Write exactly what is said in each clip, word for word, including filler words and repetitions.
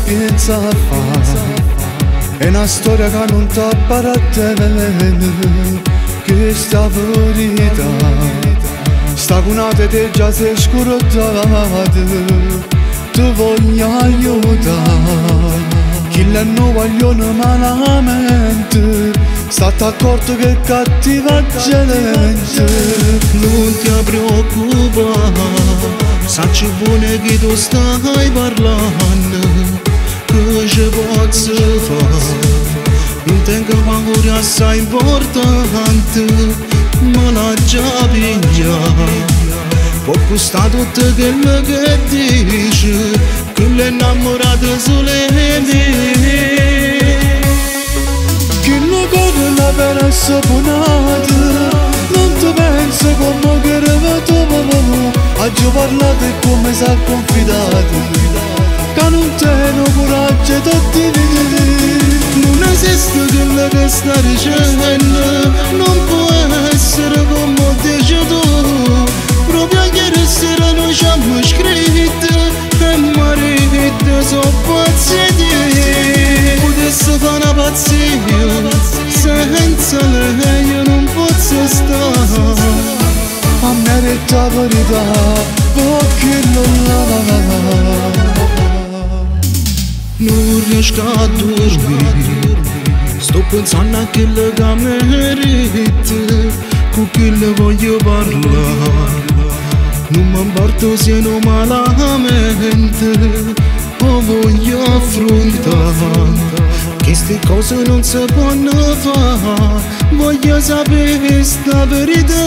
sapienza fa. È una storia che non t'appartiene, che sta verità. Sta con una te già sei scordata, ti voglio aiutare. Chi non vogliono malamente, state accorto che è cattiva gente. Non ti preoccupare, sacci buone che tu stai parlando, che ci posso fare. Intengo paura assai importante, ma la già piglia. Può costare tutto quello che dici, che l'innamorato sole me. Chi lo corre la vera saponata, non ti pensa come che era tu. Oggi parlate come si è confidato, che non tiene coraggio e tutti i. Non esiste quello che sta dicendo, non può essere come dici tu. Proprio ieri sera noi ci abbiamo scritto e marito sono pazzi. Potessi fare una pazzia, senza lei io non posso stare. A me detto la verità, perché non la. Non riesco a dormire, sto pensando a quello che merito, con quello voglio parlare. Non mi importa se non malamente, o voglio affrontare. Queste cose non si possono fare, voglio sapere sta verità.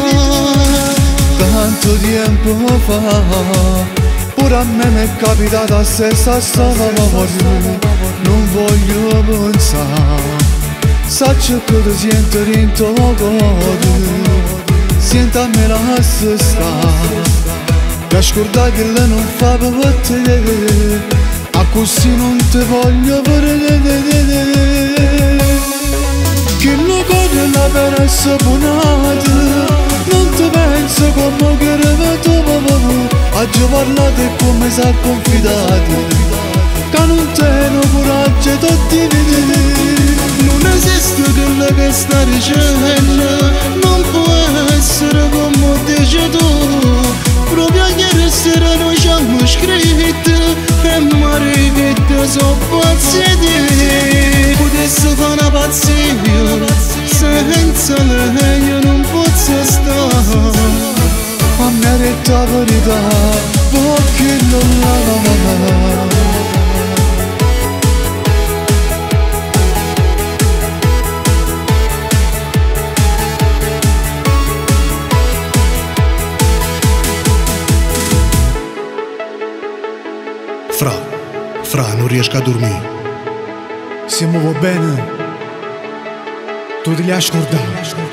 Tanto tempo fa, pure a me mi è capitata la stessa storia. Non voglio pensare, saccio che ti sento in tuo cuore. Senta me la sta, per scordare che lei non fa per te, a così non ti voglio vedere. Che lo corre la vera saponata, non ti penso come che era tu. Oggi parlate come si è confidato, che non tiene coraggio e tutti i. Non esiste quello che sta dicendo, non può essere come dici tu. Proprio ieri sera noi ci abbiamo scritto e marito sono pazzi. Potessi fare una pazzia, senza lei io non posso stare. A me detto la verità, perché non la. Fra, fra, non riesco a dormire. Se muovo bene, tu ti li hai scordato.